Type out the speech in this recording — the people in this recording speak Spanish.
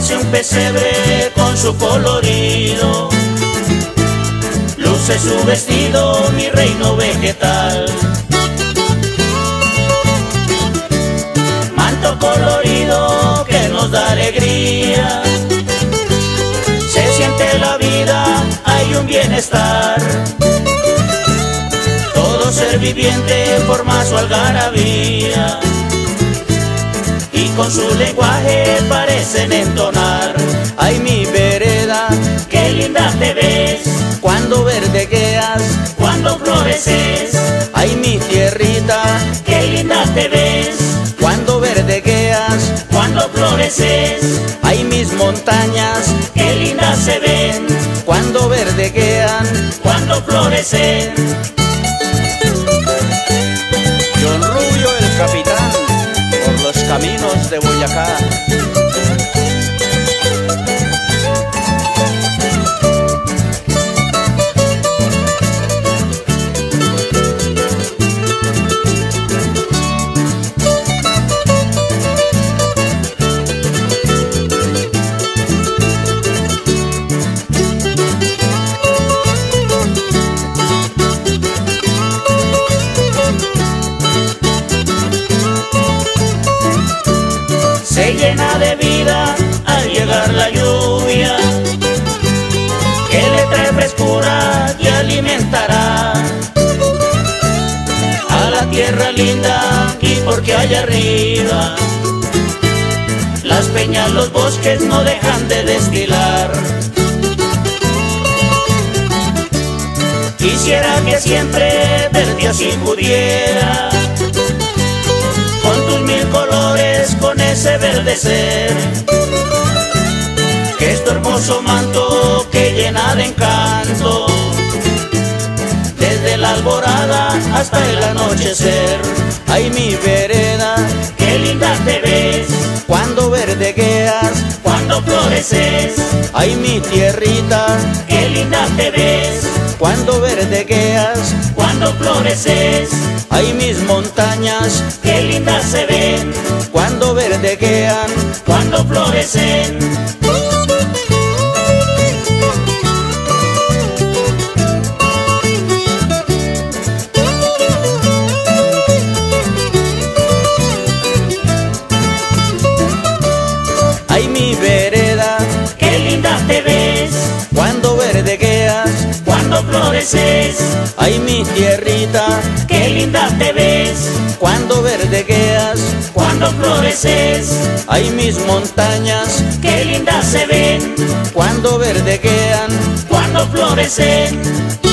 Parece un pesebre con su colorido, luce su vestido, mi reino vegetal. Manto colorido que nos da alegría, se siente la vida, hay un bienestar. Todo ser viviente forma su algarabía, y con su lenguaje parecen entonar. Ay, mi vereda, qué linda te ves cuando verdegueas, cuando floreces. ay, mi tierrita, Qué linda te ves cuando verdegueas, cuando floreces. ay, mis montañas, Qué lindas se ven cuando verdeguean. cuando florecen. John Rubio, el capitán, por los caminos de Boyacá. Se llena de vida al llegar la lluvia, que le trae frescura y alimentará a la tierra linda. Y porque allá arriba las peñas, los bosques no dejan de destilar. Quisiera que siempre verte así pudiera, con tus mil colores, con ese verdecer, que es tu hermoso manto que llena de encanto, desde la alborada hasta el anochecer. Ay, mi vereda, Qué linda te ves cuando verdegueas, cuando floreces. ay, mi tierrita, Qué linda te ves cuando verdegueas, cuando floreces. ay, mis montañas, Qué lindas se ven cuando verdeguean. cuando florecen. Ay, mi vereda, Qué linda te ves cuando verdegueas, cuando floreces. ay, mi tierrita, Qué linda te ves cuando verdegueas, cuando floreces. ay, mis montañas, Qué lindas se ven cuando verdeguean. cuando florecen.